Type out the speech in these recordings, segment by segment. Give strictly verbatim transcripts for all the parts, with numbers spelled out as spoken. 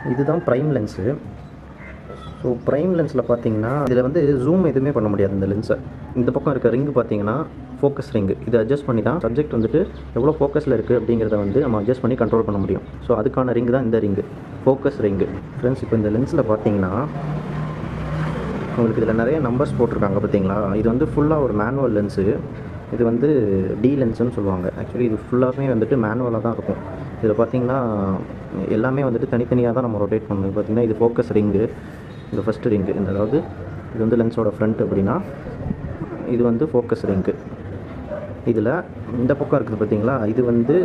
இதுதான் prime lens. So prime லென்ஸில் பார்த்தீங்கன்னா இதில் வந்து ஜூம் எதுவுமே பண்ண முடியாது. இந்த லென்ஸை இந்த பக்கம் இருக்க ரிங்கு பார்த்தீங்கன்னா ஃபோக்கஸ் ரிங்கு. இதை அட்ஜஸ்ட் பண்ணி தான் சப்ஜெக்ட் வந்துட்டு எவ்வளோ ஃபோக்கஸில் இருக்குது அப்படிங்கிறத வந்து நம்ம அட்ஜஸ்ட் பண்ணி கண்ட்ரோல் பண்ண முடியும். ஸோ அதுக்கான ரிங்கு தான் இந்த ரிங்கு, ஃபோக்கஸ் ரிங்கு. ஃப்ரெண்ட்ஸ், இப்போ இந்த லென்ஸில் பார்த்தீங்கன்னா உங்களுக்கு இதில் நிறைய நம்பர்ஸ் போட்டிருக்காங்க பார்த்தீங்களா. இது வந்து ஃபுல்லாக ஒரு மேனுவல் லென்ஸு. இது வந்து டி லென்ஸுன்னு சொல்லுவாங்க. ஆக்சுவலி இது ஃபுல்லாகவே வந்துட்டு மேனுவலாக தான் இருக்கும். இதில் பார்த்திங்கன்னா எல்லாமே வந்துட்டு தனித்தனியாக தான் நம்ம ரொட்டேட் பண்ணணும். பார்த்திங்கன்னா இது ஃபோக்கஸ் ரிங்கு, இந்த ஃபஸ்ட்டு ரிங்கு. இந்த அதாவது இது வந்து லென்ஸோட ஃப்ரண்ட் அப்படின்னா இது வந்து ஃபோக்கஸ் ரிங்கு. இதில் இந்த பக்கம் இருக்குது பார்த்திங்களா, இது வந்து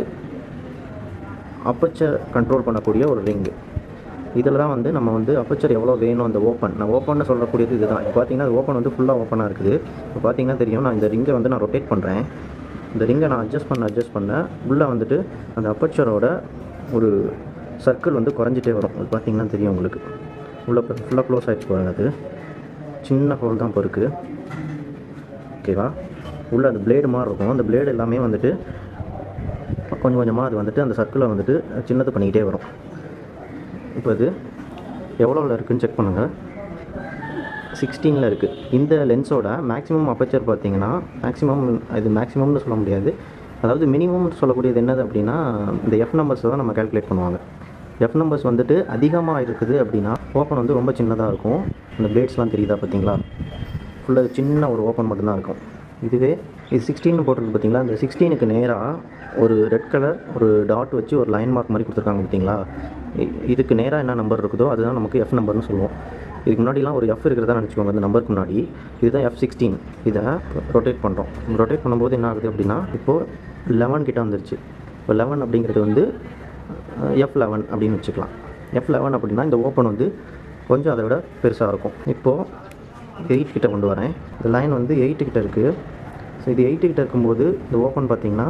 அப்பச்சர் கண்ட்ரோல் பண்ணக்கூடிய ஒரு ரிங்கு. இதில் தான் வந்து நம்ம வந்து அப்பச்சர் எவ்வளோ வேணும் அந்த ஓப்பன், நான் ஓப்பன்னு சொல்லக்கூடியது இது தான். இப்போ பார்த்தீங்கன்னா அது ஓப்பன் வந்து ஃபுல்லாக ஓப்பனாக இருக்குது. இப்போ பார்த்தீங்கன்னா தெரியும், நான் இந்த ரிங்கை வந்து நான் ரொட்டேட் பண்ணுறேன். இந்த ரிங்கை நான் அட்ஜஸ்ட் பண்ண அட்ஜஸ்ட் பண்ண உள்ளே வந்துட்டு அந்த அப்பச்சரோட ஒரு சர்க்கிள் வந்து குறைஞ்சிட்டே வரும். அது பார்த்தீங்கன்னா தெரியும் உங்களுக்கு. உள்ளே ஃபுல்லாக க்ளோஸ் ஆகிடுச்சு பாருங்கள். அது சின்ன ஹோல் தான் இப்போ இருக்குது, ஓகேவா. உள்ளே அந்த பிளேடு மாதிரி இருக்கும். அந்த பிளேடு எல்லாமே வந்துட்டு கொஞ்சம் கொஞ்சமாக அது வந்துட்டு அந்த சர்க்கிளை வந்துட்டு சின்னது பண்ணிக்கிட்டே வரும். இப்போ இது எவ்வளோவில் இருக்குதுன்னு செக் பண்ணுங்கள். சிக்ஸ்டீனில் இருக்குது. இந்த லென்ஸோட மேக்ஸிமம் அப்பச்சர் பார்த்தீங்கன்னா மேக்ஸிமம், இது மேக்ஸிமம்னு சொல்ல முடியாது, அதாவது மினிமம்னு சொல்லக்கூடியது என்னது அப்படின்னா இந்த எஃப் நம்பர்ஸை தான் நம்ம கால்குலேட் பண்ணுவாங்க. எஃப் நம்பர்ஸ் வந்துட்டு அதிகமாக இருக்குது அப்படின்னா ஓப்பன் வந்து ரொம்ப சின்னதாக இருக்கும். அந்த பிளேட்ஸ்லாம் தெரியுதா பார்த்தீங்களா, ஃபுல்லாக சின்ன ஒரு ஓப்பன் மட்டும்தான் இருக்கும். இதுவே இது சிக்ஸ்டீன் போட்டிருக்கு பார்த்தீங்களா, இந்த சிக்ஸ்டீனுக்கு நேராக ஒரு ரெட் கலர் ஒரு டாட் வச்சு ஒரு லைன் மார்க் மாதிரி கொடுத்துருக்காங்க பார்த்தீங்களா. இதுக்கு நேராக என்ன நம்பர் இருக்குதோ அதுதான் நமக்கு எஃப் நம்பர்னு சொல்லுவோம். இதுக்கு முன்னாடிலாம் ஒரு எஃப் இருக்கிறதா நினச்சிக்கோங்க அந்த நம்பருக்கு முன்னாடி. இதுதான் எஃப் சிக்ஸ்டீன். இதை ரொட்டேட் பண்ணுறோம். ரொட்டேட் பண்ணும்போது என்ன ஆகுது அப்படின்னா இப்போது லெவன் கிட்ட வந்துருச்சு. இப்போ லெவன் அப்படிங்கிறது வந்து எஃப் லெவன் அப்படின்னு வச்சுக்கலாம். எஃப் லெவன் அப்படின்னா இந்த ஓப்பன் வந்து கொஞ்சம் அதை விட பெருசாக இருக்கும். இப்போது எயிட் கிட்ட கொண்டு வரேன். இந்த லைன் வந்து எயிட்டு கிட்ட இருக்குது. ஸோ இது எயிட்டு கிட்ட இருக்கும்போது இந்த ஓப்பன் பார்த்திங்கன்னா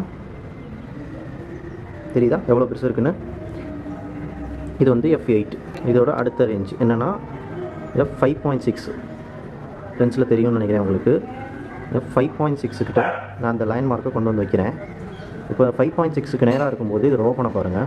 தெரியுதா எவ்வளோ பெருசு இருக்குன்னு. இது வந்து எஃப் எயிட். இதோட அடுத்த ரேஞ்ச் என்னென்னா எஃப் ஃபைவ் பாயிண்ட் சிக்ஸ். லென்ஸில் தெரியும்னு நினைக்கிறேன் உங்களுக்கு. எஃப் ஃபைவ் பாயிண்ட் சிக்ஸுக்கிட்ட நான் அந்த லைன் மார்க்கை கொண்டு வந்து வைக்கிறேன். இப்போ ஃபைவ் பாயிண்ட் சிக்ஸுக்கு நேராக இருக்கும்போது இதில் ஓப்பனை பாருங்கள்,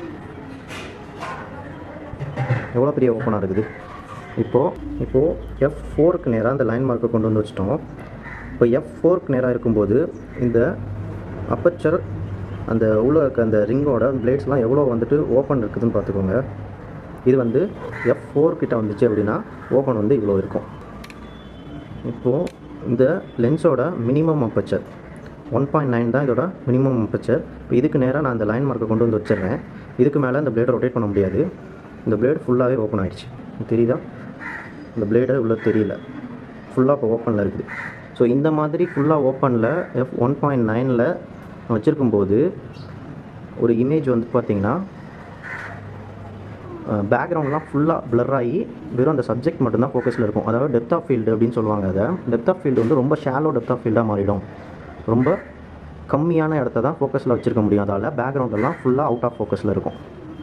எவ்வளோ பெரிய ஓப்பனாக இருக்குது. இப்போது இப்போது எஃப் ஃபோருக்கு நேராக அந்த லைன் மார்க்கை கொண்டு வந்து வச்சிட்டோம். இப்போ எஃப் ஃபோருக்கு நேராக இருக்கும்போது இந்த அப்பச்சர் அந்த உள்ள இருக்க அந்த ரிங்கோட பிளேட்ஸ்லாம் எவ்வளோ வந்துட்டு ஓப்பன் இருக்குதுன்னு பார்த்துக்கோங்க. இது வந்து எஃப் ஃபோர் கிட்ட வந்துச்சு அப்படின்னா ஓப்பன் வந்து இவ்வளோ இருக்கும். இப்போது இந்த லென்ஸோட minimum aperture one point nine தான் இதோட மினிமம் அப்பச்சர். இப்போ இதுக்கு நேராக நான் அந்த லைன் மார்க்கை கொண்டு வந்து வச்சிடுறேன். இதுக்கு மேலே இந்த பிளேடை ரொட்டேட் பண்ண முடியாது. இந்த பிளேடு ஃபுல்லாகவே ஓப்பன் ஆகிடுச்சு. தெரியுதா, இந்த பிளேடை உள்ள தெரியல, ஃபுல்லாக இப்போ ஓப்பனில் இருக்குது. ஸோ இந்த மாதிரி ஃபுல்லாக ஓப்பனில் எஃப் ஒன் பாயிண்ட் நைனில் வச்சுருக்கும்போது ஒரு இமேஜ் வந்து பார்த்திங்கன்னா பேக்ரவுண்ட்லாம் ஃபுல்லாக பிளர் ஆகி வெறும் அந்த சப்ஜெக்ட் மட்டும்தான் ஃபோக்கஸில் இருக்கும். அதாவது டெப்த் ஆஃப் ஃபீல்டு அப்படின்னு சொல்லுவாங்க. அதை டெப்த் ஆஃப் ஃபீல்டு வந்து ரொம்ப ஷாலோ டெப்த் ஆஃப் ஃபீல்டாக மாறிடும். ரொம்ப கம்மியான இடத்த தான் ஃபோக்கஸில் வச்சுருக்க முடியும். அதால் பேக்ரவுண்டெல்லாம் ஃபுல்லாக அவுட் ஆஃப் ஃபோக்கஸில் இருக்கும்.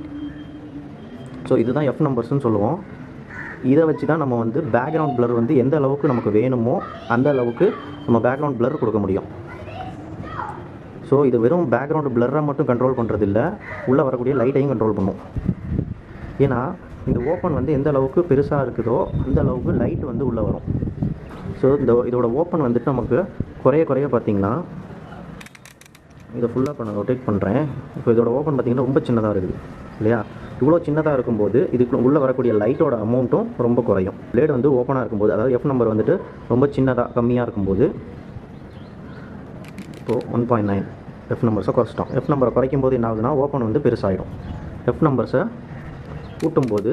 ஸோ இதுதான் எஃப் நம்பர்ஸ்னு சொல்லுவோம். இதை வச்சு தான் நம்ம வந்து பேக்ரவுண்ட் பிளர் வந்து எந்த அளவுக்கு நமக்கு வேணுமோ அந்த அளவுக்கு நம்ம பேக்ரவுண்ட் பிளர் கொடுக்க முடியும். ஸோ இது வெறும் பேக்ரவுண்டு பிளரை மட்டும் கண்ட்ரோல் பண்ணுறது இல்லை, உள்ளே வரக்கூடிய லைட்டையும் கண்ட்ரோல் பண்ணும். ஏன்னா இந்த ஓப்பன் வந்து எந்த அளவுக்கு பெருசாக இருக்குதோ அந்த அளவுக்கு லைட் வந்து உள்ளே வரும். ஸோ இந்த இதோட ஓப்பன் வந்துட்டு நமக்கு குறைய குறைய பார்த்திங்கன்னா இதை ஃபுல்லாக இப்போ நான் ரொட்டேட் பண்ணுறேன். இப்போ இதோட ஓப்பன் பார்த்திங்கன்னா ரொம்ப சின்னதாக இருக்குது இல்லையா. இவ்வளோ சின்னதாக இருக்கும்போது இதுக்கு உள்ளே வரக்கூடிய லைட்டோட அமௌண்ட்டும் ரொம்ப குறையும். பிளேடு வந்து ஓப்பனாக இருக்கும்போது, அதாவது எஃப் நம்பர் வந்துட்டு ரொம்ப சின்னதாக கம்மியாக இருக்கும்போது, இப்போது ஒன் பாயிண்ட் நைன் எஃப் நம்பர்ஸை குறைச்சிட்டோம். எஃப் நம்பரை குறைக்கும் போது என்ன ஆகுதுன்னா ஓப்பன் வந்து பெருசாகிடும். எஃப் நம்பர்ஸை கூட்டும்போது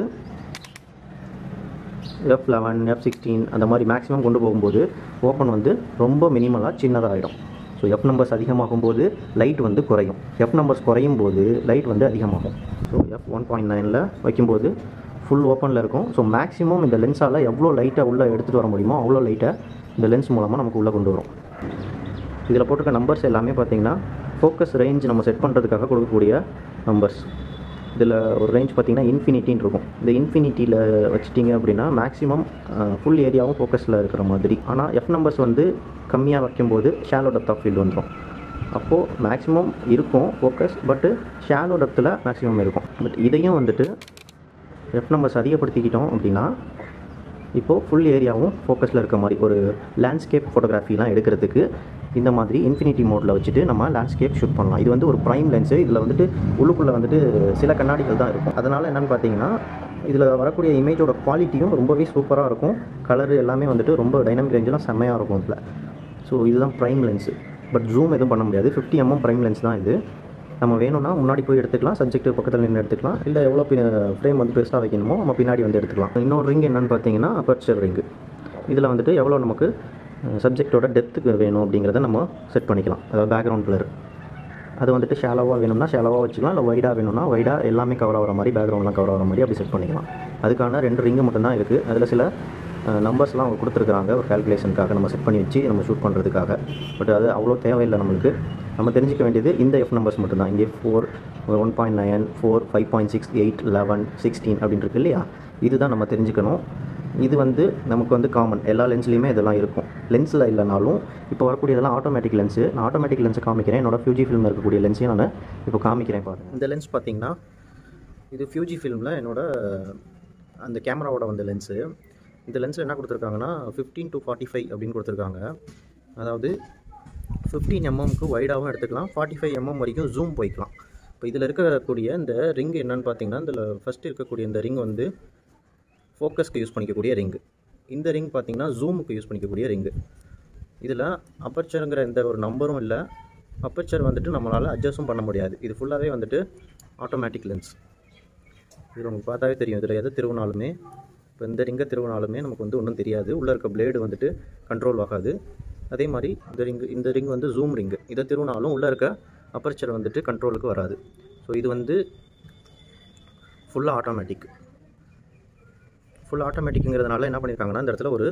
எஃப் லெவன் எஃப் சிக்ஸ்டீன் அந்த மாதிரி மேக்ஸிமம் கொண்டு போகும்போது ஓப்பன் வந்து ரொம்ப மினிமலாக சின்னதாகிடும். ஸோ எஃப் நம்பர்ஸ் அதிகமாகும் போது லைட் வந்து குறையும். எஃப் நம்பர்ஸ் குறையும் போது லைட் வந்து அதிகமாகும். ஸோ எஃப் ஒன் பாயிண்ட் நைனில் வைக்கும்போது ஃபுல் ஓப்பனில் இருக்கும். ஸோ மேக்ஸிமம் இந்த லென்ஸால் எவ்வளோ லைட்டை உள்ளே எடுத்துகிட்டு வர முடியுமோ அவ்வளோ லைட்டை இந்த லென்ஸ் மூலமாக நமக்கு உள்ளே கொண்டு வரும். இதில் போட்டிருக்க நம்பர்ஸ் எல்லாமே பார்த்திங்கன்னா ஃபோக்கஸ் ரேஞ்ச் நம்ம செட் பண்ணுறதுக்காக கொடுக்கக்கூடிய நம்பர்ஸ். இதில் ஒரு ரேஞ்ச் பார்த்திங்கன்னா இன்ஃபினிட்டின்னு இருக்கும். இந்த இன்ஃபினிட்டியில் வச்சுட்டிங்க அப்படின்னா மேக்ஸிமம் ஃபுல் ஏரியாவும் ஃபோக்கஸில் இருக்கிற மாதிரி. ஆனால் எஃப் நம்பர்ஸ் வந்து கம்மியாக வைக்கும்போது ஷாலோ டெப்த் ஆஃப் ஃபீல்டு வந்துடும். அப்போது மேக்ஸிமம் இருக்கும் ஃபோக்கஸ், பட்டு ஷாலோ டெப்த்தில் மேக்ஸிமம் இருக்கும். பட் இதையும் வந்துட்டு எஃப் நம்பர்ஸ் அதிகப்படுத்திக்கிட்டோம் அப்படின்னா இப்போது ஃபுல் ஏரியாவும் ஃபோக்கஸில் இருக்க மாதிரி ஒரு லேண்ட்ஸ்கேப் ஃபோட்டோகிராஃபிலாம் எடுக்கிறதுக்கு இந்த மாதிரி இன்ஃபினிட்டி மோடில் வச்சுட்டு நம்ம லேண்ட்ஸ்கேப் ஷூட் பண்ணலாம். இது வந்து ஒரு ப்ரைம் லென்ஸு. இதில் வந்துட்டு உள்ளுக்குள்ளே வந்துட்டு சில கண்ணாடிகள் தான் இருக்கும். அதனால் என்னென்னு பார்த்தீங்கன்னா இதில் வரக்கூடிய இமேஜோட குவாலிட்டியும் ரொம்பவே சூப்பராக இருக்கும். கலரு எல்லாமே வந்துட்டு ரொம்ப டைனமிக் ரேஞ்செலாம் செம்மையாக இருக்கும் இதில். ஸோ இதுதான் ப்ரைம் லென்ஸு. பட் ஜூம் எதுவும் பண்ண முடியாது. ஃபிஃப்டி எம்எம் ப்ரைம் லென்ஸ் தான் இது. நம்ம வேணும்னா முன்னாடி போய் எடுத்துக்கலாம், சப்ஜெக்ட் பக்கத்தில் நின்று எடுத்துக்கலாம், இல்லை எவ்வளோ ஃப்ரேம் வந்து பெருசாக வைக்கணுமோ நம்ம பின்னாடி வந்து எடுத்துக்கலாம். இன்னொரு ரிங் என்னென்னு பார்த்தீங்கன்னா அப்பர்ச்சர் ரிங்கு. இதில் வந்துட்டு எவ்வளோ நமக்கு சப்ஜெக்டோட டெப்த்துக்கு வேணும் அப்படிங்கிறத நம்ம செட் பண்ணிக்கலாம். அதாவது பேக்ரவுண்ட் கலர் அது வந்துட்டு ஷாலோவாக வேணும்னா ஷாலோவாக வச்சுக்கலாம், இல்லை வைடாக வேணும்னா வைடாக எல்லாமே கவர் ஆகிற மாதிரி பேக்ரவுண்ட்லாம் கவர் ஆகிற மாதிரி அப்படி செட் பண்ணிக்கலாம். அதுக்கான ரெண்டு ரிங்கு மட்டும்தான் இருக்குது. அதில் சில நம்பர்ஸ்லாம் அவங்க கொடுத்துருக்குறாங்க ஒரு கால்குலேஷனுக்காக நம்ம செட் பண்ணி வச்சு நம்ம ஷூட் பண்ணுறதுக்காக. பட் அது அவ்வளோ தேவையில்லை நம்மளுக்கு. நம்ம தெரிஞ்சிக்க வேண்டியது இந்த எஃப் நம்பர்ஸ் மட்டும்தான். இங்கே four, one point nine, four, five point six, eight, eleven, sixteen அப்படின்னு இருக்கு இல்லையா, இதுதான் நம்ம தெரிஞ்சுக்கணும். இது வந்து நமக்கு வந்து காமன், எல்லா லென்ஸ்லேயுமே இதெல்லாம் இருக்கும். லென்ஸில் இல்லைனாலும் இப்போ வரக்கூடியதெல்லாம் ஆட்டோமேட்டிக் லென்ஸு. நான் ஆட்டோமேட்டிக் லென்ஸை காமிக்கிறேன். என்னோட ஃபியூஜி ஃபிலிமில் இருக்கக்கூடிய லென்ஸையும் நான் இப்போ காமிக்கிறேன் பாருங்கள். இந்த லென்ஸ் பார்த்திங்கன்னா இது ஃபியூஜி ஃபிலிமில் என்னோட அந்த கேமராவோட வந்த லென்ஸு. இந்த லென்ஸில் என்ன கொடுத்துருக்காங்கன்னா ஃபிஃப்டீன் டு ஃபார்ட்டி ஃபைவ் அப்படின்னு கொடுத்துருக்காங்க. அதாவது ஃபிஃப்டீன் எம்எம்க்கு வைடாகவும் எடுத்துக்கலாம், ஃபார்ட்டி ஃபைவ் எம்எம் வரைக்கும் ஜூம் போய்க்கலாம். இப்போ இதில் இருக்கக்கூடிய இந்த ரிங் என்னென்னு பார்த்தீங்கன்னா இதில் ஃபஸ்ட்டு இருக்கக்கூடிய இந்த ரிங் வந்து ஃபோக்கஸ்க்கு யூஸ் பண்ணிக்கக்கூடிய ரிங்கு. இந்த ரிங் பார்த்திங்கன்னா ஜூமுக்கு யூஸ் பண்ணிக்கக்கூடிய ரிங்கு. இதில் அப்பர்ச்சருங்கிற எந்த ஒரு நம்பரும் இல்லை. அப்பர்ச்சர் வந்துட்டு நம்மளால் அட்ஜஸ்ட்டும் பண்ண முடியாது. இது ஃபுல்லாகவே வந்துட்டு ஆட்டோமேட்டிக் லென்ஸ். இது உங்களுக்கு பார்த்தாவே தெரியும். இதில் எதை திருவினாலுமே, இப்போ இந்த ரிங்கை திருவினாலுமே நமக்கு வந்து ஒன்றும் தெரியாது. உள்ளே இருக்க பிளேடு வந்துட்டு கண்ட்ரோல் ஆகாது. அதே மாதிரி இந்த ரிங்கு இந்த ரிங் வந்து ஜூம் ரிங்கு. இதை திருவினாலும் உள்ளே இருக்க அப்பர்ச்சர் வந்துட்டு கண்ட்ரோலுக்கு வராது. ஸோ இது வந்து ஃபுல்லாக ஆட்டோமேட்டிக். ஃபுல் ஆட்டோமேட்டிக்குங்கிறதுனால என்ன பண்ணியிருக்காங்கன்னா இந்த இடத்துல ஒரு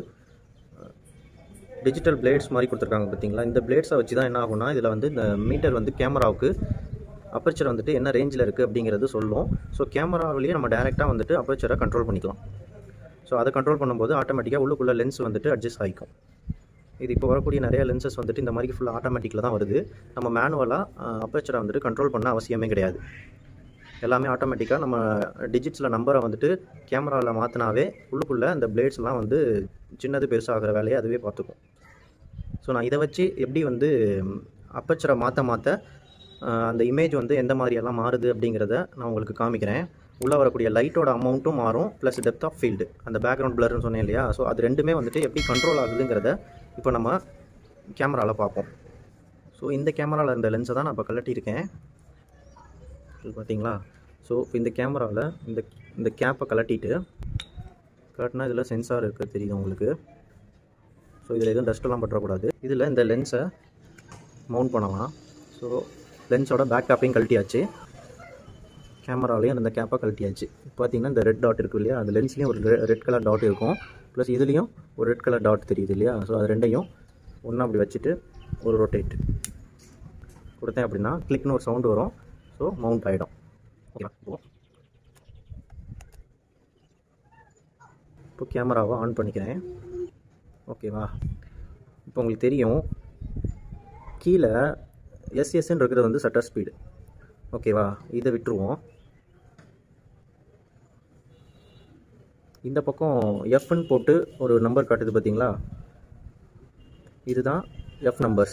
டிஜிட்டல் பிளேட்ஸ் மாதிரி கொடுத்துருக்காங்க பார்த்தீங்களா. இந்த பிளேட்ஸை வச்சு தான் என்ன ஆகும்னா இதில் வந்து இந்த மீட்டர் வந்து கேமராவுக்கு அப்பர்ச்சர் வந்துட்டு என்ன ரேஞ்சில் இருக்குது அப்படிங்கிறது சொல்லும். ஸோ கேமராவிலேயே நம்ம டேரெக்டாக வந்துட்டு அப்பர்ச்சரை கண்ட்ரோல் பண்ணிக்கலாம். ஸோ அதை கண்ட்ரோல் பண்ணும்போது ஆட்டோமேட்டிக்காக உள்ளுக்குள்ளே லென்ஸ் வந்துட்டு அட்ஜஸ்ட் ஆகிக்கும். இது இப்போ வரக்கூடிய நிறைய லென்சஸ் வந்துட்டு இந்த மாதிரி ஃபுல்லாக ஆட்டோமேட்டிக்கில் தான் வருது. நம்ம மேனுவலாக அப்பர்ச்சரை வந்துட்டு கண்ட்ரோல் பண்ண அவசியமே கிடையாது. எல்லாமே ஆட்டோமேட்டிக்காக நம்ம டிஜிட்ஸில் நம்பரை வந்துட்டு கேமராவில் மாற்றினாவே உள்ளுக்குள்ளே அந்த பிளேட்ஸ்லாம் வந்து சின்னது பெருசாகிற வேலையை அதுவே பார்த்துக்கும். ஸோ நான் இதை வச்சு எப்படி வந்து அப்பர்ச்சரை மாற்ற மாற்ற அந்த இமேஜ் வந்து எந்த மாதிரியெல்லாம் மாறுது அப்படிங்கிறத நான் உங்களுக்கு காமிக்கிறேன். உள்ளே வரக்கூடிய லைட்டோட அமௌண்ட்டும் மாறும், ப்ளஸ் டெப்த் ஆஃப் ஃபீல்டு, அந்த பேக்ரவுண்ட் பிளர்னு சொன்னேன் இல்லையா. ஸோ அது ரெண்டுமே வந்துட்டு எப்படி கண்ட்ரோல் ஆகுதுங்கிறத இப்போ நம்ம கேமராவில் பார்ப்போம். ஸோ இந்த கேமராவில் இருந்த லென்ஸை தான் நான் இப்போ கலட்டியிருக்கேன் பார்த்தீங்களா. ஸோ இந்த கேமராவில் இந்த இந்த கேப்பை கலட்டிட்டு கலட்டினா இதில் சென்சார் இருக்குது தெரியுது உங்களுக்கு. ஸோ இதில் எதுவும் டஸ்ட்டெல்லாம் பற்றக்கூடாது. இதில் இந்த லென்ஸை மவுண்ட் பண்ணலாம். ஸோ லென்ஸோட பேக் கேப்பையும் கழட்டியாச்சு, கேமராலையும் அந்த கேப்பை கழட்டியாச்சு. பார்த்தீங்கன்னா இந்த ரெட் டாட் இருக்குது இல்லையா, அந்த லென்ஸ்லேயும் ஒரு ரெட் கலர் டாட் இருக்கும், ப்ளஸ் இதுலேயும் ஒரு ரெட் கலர் டாட் தெரியுது இல்லையா. ஸோ அது ரெண்டையும் ஒன்றா அப்படி வச்சுட்டு ஒரு ரொட்டேட் கொடுத்தேன் அப்படின்னா கிளிக்னு ஒரு சவுண்டு வரும். ஸோ மவுண்ட் ஆகிடும். ஓகேவா. இப்போ கேமராவை ஆன் பண்ணிக்கிறேன். ஓகேவா. இப்போ உங்களுக்கு தெரியும் கீழே எஸ்எஸ்ன்னு இருக்கிறது வந்து ஷட்டர் ஸ்பீடு. ஓகேவா. இதை விட்டுருவோம். இந்த பக்கம் எஃப்னு போட்டு ஒரு நம்பர் காட்டுது பார்த்தீங்களா, இதுதான் எஃப் நம்பர்ஸ்.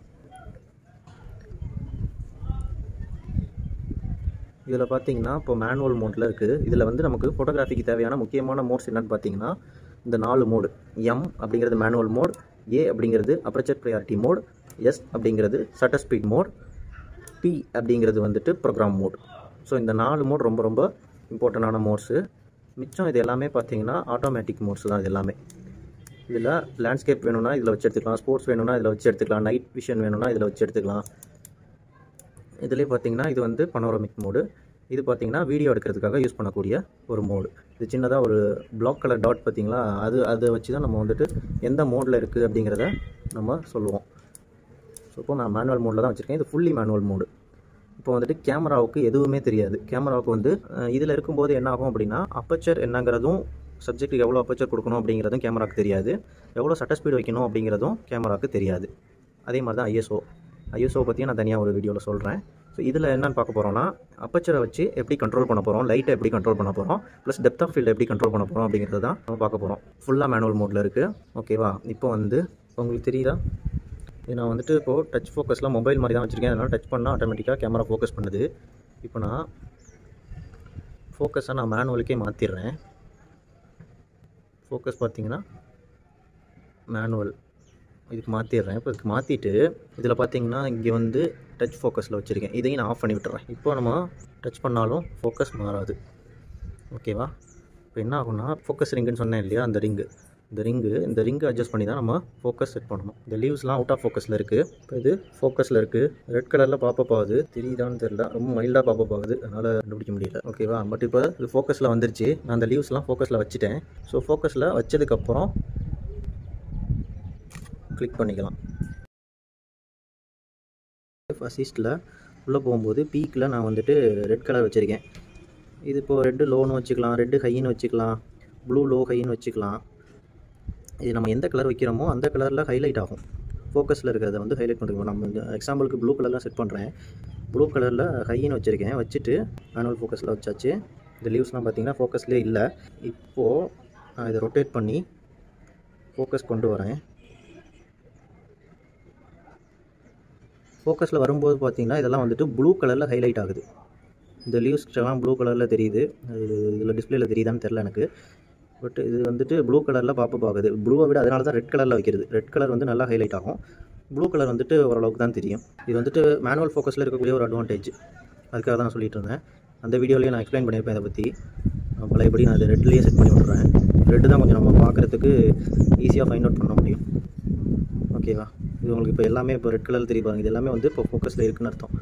இதில் பார்த்தீங்கன்னா இப்போ மேனுவல் மோடில் இருக்குது. இதில் வந்து நமக்கு ஃபோட்டோகிராஃபிக்கு தேவையான முக்கியமான மோட்ஸ் என்னென்னு பார்த்தீங்கன்னா இந்த நாலு மோடு. எம் அப்படிங்கிறது மேனுவல் மோட், ஏ அப்படிங்கிறது அப்பர்ச்சர் ப்ரையாரிட்டி மோட், எஸ் அப்படிங்கிறது ஷட்டர் ஸ்பீட் மோட், பி அப்படிங்கிறது வந்துட்டு ப்ரோக்ராம் மோட். ஸோ இந்த நாலு மோட் ரொம்ப ரொம்ப இம்பார்ட்டண்டான மோட்ஸு. மிச்சம் இது எல்லாமே பார்த்தீங்கன்னா ஆட்டோமேட்டிக் மோட்ஸ் தான். இது எல்லாமே இதில் லேண்ட்ஸ்கேப் வேணும்னா இதில் வச்சு எடுத்துக்கலாம், ஸ்போர்ட்ஸ் வேணும்னா இதில் வச்சு எடுத்துக்கலாம், நைட் விஷன் வேணும்னா இதில் வச்சு எடுத்துக்கலாம். இதிலே பார்த்தீங்கன்னா இது வந்து பனோரமிக் மோடு. இது பார்த்தீங்கன்னா வீடியோ எடுக்கிறதுக்காக யூஸ் பண்ணக்கூடிய ஒரு மோடு. இது சின்னதாக ஒரு பிளாக் கலர் டாட் பார்த்தீங்களா, அது அதை வச்சு தான் நம்ம வந்துட்டு எந்த மோடில் இருக்குது அப்படிங்கிறத நம்ம சொல்லுவோம். ஸோ இப்போ நான் மேனுவல் மோடில் தான் வச்சுருக்கேன். இது ஃபுல்லி மேனுவல் மோடு. இப்போ வந்துட்டு கேமராவுக்கு எதுவுமே தெரியாது. கேமராவுக்கு வந்து இதில் இருக்கும்போது என்ன ஆகும் அப்படின்னா அப்பர்ச்சர் என்னங்கிறதும், சப்ஜெக்ட்டுக்கு எவ்வளோ அப்பர்ச்சர் கொடுக்கணும் அப்படிங்கிறதும் கேமராவுக்கு தெரியாது, எவ்வளோ ஷட்டர் ஸ்பீடு வைக்கணும் அப்படிங்கிறதும் கேமராவுக்கு தெரியாது. அதே மாதிரி தான் ஐஎஸ்ஓ ஐஎஸ்ஓ பற்றியும் நான் தனியாக ஒரு வீடியோவில் சொல்கிறேன். ஸோ இதில் என்னென்னு பார்க்க போகிறோம்னா அப்பச்சரை வச்சு எப்படி கண்ட்ரோல் பண்ண போகிறோம், லைட்டை எப்படி கண்ட்ரோல் பண்ண போகிறோம், ப்ளஸ் டெப்த் ஆஃப் ஃபீல்டு எப்படி கண்ட்ரோல் பண்ண போகிறோம் அப்படிங்கிறது தான் நம்ம பார்க்க போகிறோம். ஃபுல்லாக மேனுவல் மோடில் இருக்குது. ஓகேவா? இப்போ வந்து உங்களுக்கு தெரியுதா, இது நான் வந்துட்டு இப்போது டச் ஃபோக்கஸ்லாம் மொபைல் மாதிரி தான் வச்சுருக்கேன். அதனால் டச் பண்ணால் ஆட்டோமேட்டிக்காக கேமரா ஃபோக்கஸ் பண்ணுது. இப்போ நான் ஃபோக்கஸை நான் மேனுவலுக்கே மாற்றிடுறேன். ஃபோக்கஸ் பார்த்தீங்கன்னா மேனுவல் இதுக்கு மாற்றிடுறேன். இப்போ இதுக்கு மாற்றிட்டு இதில் பார்த்தீங்கன்னா இங்கே வந்து டச் ஃபோக்கஸில் வச்சுருக்கேன். இதையும் நான் ஆஃப் பண்ணி விட்டுறேன். இப்போ நம்ம டச் பண்ணாலும் ஃபோக்கஸ் மாறாது. ஓகேவா? இப்போ என்ன ஆகும்னா ஃபோக்கஸ் ரிங்குன்னு சொன்னேன் இல்லையா, அந்த ரிங்கு இந்த ரிங்கு இந்த ரிங்கு அட்ஜஸ்ட் பண்ணி தான் நம்ம ஃபோக்கஸ் செட் பண்ணணும். இந்த லீவ்ஸ்லாம் அவுட் ஆஃப் ஃபோக்கஸில் இருக்குது. இப்போ இது ஃபோக்கஸில் இருக்குது. ரெட் கலரில் பாப்பப் ஆகுது, தெரியுதான்னு தெரியல, ரொம்ப மைல்டாக பாப்பப் ஆகுது, அதனால் கண்டுபிடிக்க முடியல. ஓகேவா? பட் இப்போ இது ஃபோக்கஸில் வந்துருச்சு. நான் அந்த லீவ்ஸ்லாம் ஃபோக்கஸில் வச்சுட்டேன். ஸோ ஃபோக்கஸில் வச்சதுக்கப்புறம் கிளிக் பண்ணிக்கலாம். அசிஸ்ட்டில் உள்ளே போகும்போது பீக்கில் நான் வந்துட்டு ரெட் கலர் வச்சுருக்கேன். இது இப்போது ரெட்டு லோன்னு வச்சுக்கலாம், ரெட்டு ஹைன்னு வச்சுக்கலாம், ப்ளூ லோ ஹைன்னு வச்சுக்கலாம். இது நம்ம எந்த கலர் வைக்கிறோமோ அந்த கலரில் ஹைலைட் ஆகும். ஃபோக்கஸில் இருக்கிறத வந்து ஹைலைட் பண்ணுறோம். நம்ம இந்த எக்ஸாம்பிளுக்கு ப்ளூ கலரில் செட் பண்ணுறேன். ப்ளூ கலரில் ஹைன்னு வச்சுருக்கேன். வச்சுட்டு மேனுவல் ஃபோக்கஸில் வச்சாச்சு. இந்த லீவ்ஸ்லாம் பார்த்திங்கன்னா ஃபோக்கஸ்லேயே இல்லை. இப்போது நான் இதை ரொட்டேட் பண்ணி ஃபோக்கஸ் கொண்டு வரேன். ஃபோக்கஸில் வரும்போது பார்த்திங்கன்னா இதெல்லாம் வந்துட்டு ப்ளூ கலரில் ஹைலைட் ஆகுது. இந்த லீவ்ஸ்லாம் ப்ளூ கலரில் தெரியுது. இதில் டிஸ்பிளேயில் தெரியுதான்னு தெரில எனக்கு. பட் இது வந்துட்டு ப்ளூ கலரில் பாப்பப் ஆகுது. ப்ளூவை விட அதனால தான் ரெட் கலரில் வைக்கிறது. ரெட் கலர் வந்து நல்லா ஹைலைட் ஆகும், ப்ளூ கலர் வந்துட்டு ஓரளவுக்கு தான் தெரியும். இது வந்துட்டு மேனுவல் ஃபோக்கஸில் இருக்கக்கூடிய ஒரு அட்வான்டேஜ். அதுக்காக தான் நான் சொல்லிட்டு இருந்தேன். அந்த வீடியோலேயே நான் எக்ஸ்பிளைன் பண்ணியிருப்பேன் இதை பற்றி. பழையபடி நான் இதை ரெட்லேயே செட் பண்ணி விட்றேன். ரெட்டு தான் கொஞ்சம் நம்ம பார்க்குறதுக்கு ஈஸியாக ஃபைண்ட் அவுட் பண்ண முடியும். ஓகேவா? இது உங்களுக்கு இப்போ எல்லாமே இப்போ ரெட் கலர் தெரிய பாருங்கள். இது எல்லாமே வந்து இப்போ ஃபோக்கஸில் இருக்குன்னு அர்த்தம்.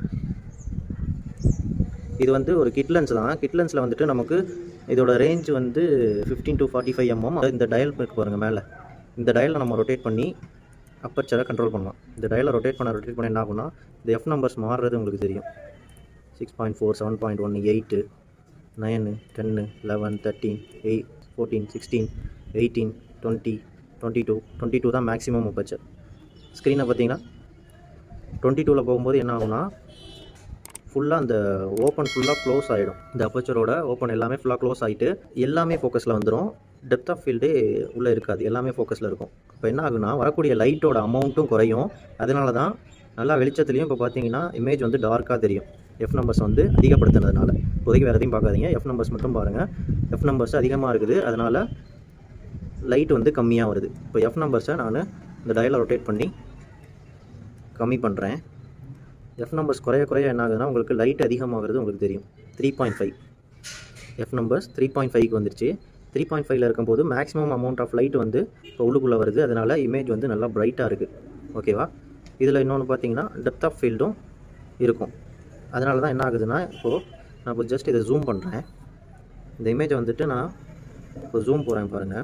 இது வந்து ஒரு கிட் லென்ஸ் தான். கிட் லென்ஸில் வந்துட்டு நமக்கு இதோட ரேஞ்ச் வந்து fifteen to forty five MM. இந்த டயல் இருக்கு பாருங்கள் மேலே, இந்த டயலில் நம்ம ரொட்டேட் பண்ணி அப்பச்சரை கண்ட்ரோல் பண்ணலாம். இந்த டயலை ரொட்டேட் பண்ண ரொட்டேட் பண்ண என்ன ஆகும்னா இந்த எஃப் நம்பர்ஸ் மாறுறது உங்களுக்கு தெரியும். Six point four seven point one eight nine ten eleven thirteen eight fourteen sixteen eighteen twenty twenty two twenty two தான் மேக்ஸிமம் அப்பச்சர். ஸ்க்ரீனை பார்த்தீங்கன்னா டுவெண்ட்டி டூவில் போகும்போது என்ன ஆகும்னா ஃபுல்லாக அந்த ஓப்பன் ஃபுல்லாக க்ளோஸ் ஆகிடும். இந்த அப்பச்சரோட ஓப்பன் எல்லாமே ஃபுல்லாக க்ளோஸ் ஆகிட்டு எல்லாமே ஃபோக்கஸில் வந்துடும். டெப்த் ஆஃப் ஃபீல்டே உள்ளே இருக்காது, எல்லாமே ஃபோக்கஸில் இருக்கும். இப்போ என்ன ஆகுனா வரக்கூடிய லைட்டோட அமௌண்ட்டும் குறையும். அதனால தான் நல்லா வெளிச்சத்துலேயும் இப்போ பார்த்தீங்கன்னா இமேஜ் வந்து டார்க்காக தெரியும். எஃப் நம்பர்ஸ் வந்து அதிகப்படுத்துனதுனால. இப்போதைக்கு வேறு எதையும் பார்க்காதீங்க, எஃப் நம்பர்ஸ் மட்டும் பாருங்கள். எஃப் நம்பர்ஸ் அதிகமாக இருக்குது, அதனால் லைட் வந்து கம்மியாக வருது. இப்போ எஃப் நம்பர்ஸை நான் இந்த டயலை ரொட்டேட் பண்ணி கம்மி பண்ணுறேன். எஃப் நம்பர்ஸ் குறைய குறைய என்ன ஆகுதுன்னா உங்களுக்கு லைட் அதிகமாகிறது உங்களுக்கு தெரியும். Three point five F numbers three point ஃபைவ்க்கு வந்துருச்சு. த்ரீ பாயிண்ட் ஃபைவ்ல இருக்கும்போது மேக்ஸிமம் அமௌண்ட் ஆஃப் லைட் வந்து இப்போ உள்ளுக்குள்ளே வருது. அதனால் இமேஜ் வந்து நல்லா பிரைட்டாக இருக்குது. ஓகேவா? இதில் இன்னொன்று பார்த்தீங்கன்னா டெப்த் ஆஃப் ஃபீல்டும் இருக்கும். அதனால தான் என்ன ஆகுதுன்னா இப்போது நான் இப்போ ஜஸ்ட் இதை ஜூம் பண்ணுறேன். இந்த இமேஜை வந்துட்டு நான் இப்போ ஜூம் போகிறேன் பாருங்கள்.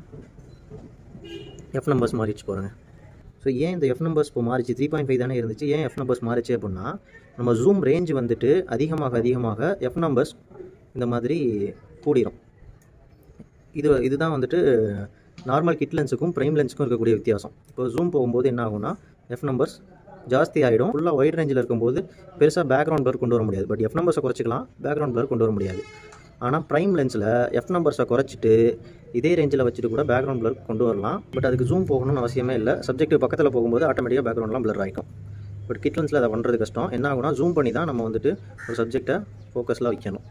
எஃப் நம்பர்ஸ் மாறிச்சு பாருங்கள். ஸோ ஏன் இந்த எஃப் நம்பர்ஸ் இப்போ மாறிச்சு, த்ரீ பாயிண்ட் ஃபைவ் தானே இருந்துச்சு, ஏன் எஃப் நம்பர்ஸ் மாறிச்சு அப்படின்னா நம்ம ஜூம் ரேஞ்ச் வந்துட்டு அதிகமாக அதிகமாக எஃப் நம்பர்ஸ் இந்த மாதிரி கூடிரும். இது இதுதான் வந்துட்டு நார்மல் கிட் லென்ஸுக்கும் ப்ரைம் லென்ஸுக்கும் இருக்கக்கூடிய வித்தியாசம். இப்போ ஜூம் போகும்போது என்ன ஆகும்னா எஃப் நம்பர்ஸ் ஜாஸ்தி ஆகிடும். ஃபுல்லாக ஒயிட் ரேஞ்சில் இருக்கும்போது பெருசாக பேக்ரவுண்ட் பிளர் கொண்டு வர முடியாது. பட் எஃப் நம்பர்ஸை குறைச்சிக்கலாம், பேக்ரவுண்ட் பிளர் கொண்டு வர முடியாது. ஆனால் ப்ரைம் லென்ஸில் எஃப் நம்பர்ஸை குறைச்சிட்டு இதே ரேஞ்சில் வச்சுட்டு கூட பேக்ரவுண்ட் பிளர் கொண்டு வரலாம். பட் அதுக்கு ஜூம் போகணும்னு அவசியமே இல்லை. சப்ஜெக்ட் பக்கத்தில் போகும்போது ஆட்டோமேட்டிக்காக பேக்ரவுண்ட்லாம் பிளர் ஆகிடும். பட் கிட் லென்ஸில் அதை பண்ணுறது கஷ்டம். என்ன ஆகுனா ஜூம் பண்ணி தான் நம்ம வந்துட்டு ஒரு சப்ஜெக்டை ஃபோக்கஸில் வைக்கணும்.